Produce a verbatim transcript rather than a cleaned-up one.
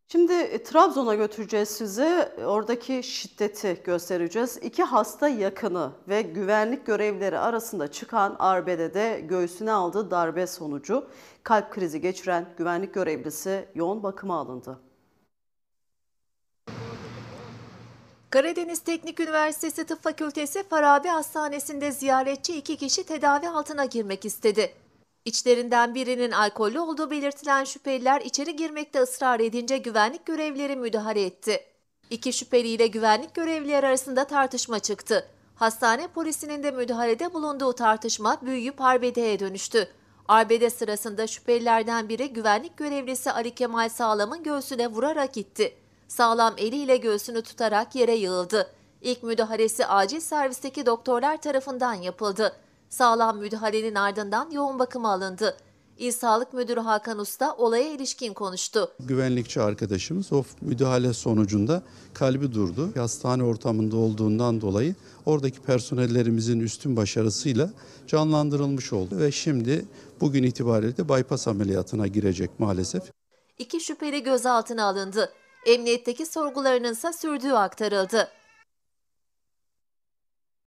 Şimdi e, Trabzon'a götüreceğiz sizi. Oradaki şiddeti göstereceğiz. İki hasta yakını ve güvenlik görevlileri arasında çıkan arbedede göğsüne aldığı darbe sonucu kalp krizi geçiren güvenlik görevlisi yoğun bakıma alındı. Karadeniz Teknik Üniversitesi Tıp Fakültesi Farabi Hastanesi'nde ziyaretçi iki kişi tedavi altına girmek istedi. İçlerinden birinin alkollü olduğu belirtilen şüpheliler içeri girmekte ısrar edince güvenlik görevlileri müdahale etti. İki şüpheliyle güvenlik görevlileri arasında tartışma çıktı. Hastane polisinin de müdahalede bulunduğu tartışma büyüyüp arbedeye dönüştü. Arbede sırasında şüphelilerden biri güvenlik görevlisi Ali Kemal Sağlam'ın göğsüne vurarak itti. Sağlam eliyle göğsünü tutarak yere yığıldı. İlk müdahalesi acil servisteki doktorlar tarafından yapıldı. Sağlam müdahalenin ardından yoğun bakıma alındı. İl Sağlık Müdürü Hakan Usta olaya ilişkin konuştu. Güvenlikçi arkadaşımız o müdahale sonucunda kalbi durdu. Hastane ortamında olduğundan dolayı oradaki personellerimizin üstün başarısıyla canlandırılmış oldu ve şimdi bugün itibariyle de bypass ameliyatına girecek maalesef. İki şüpheli gözaltına alındı. Emniyetteki sorgularının ise sürdüğü aktarıldı.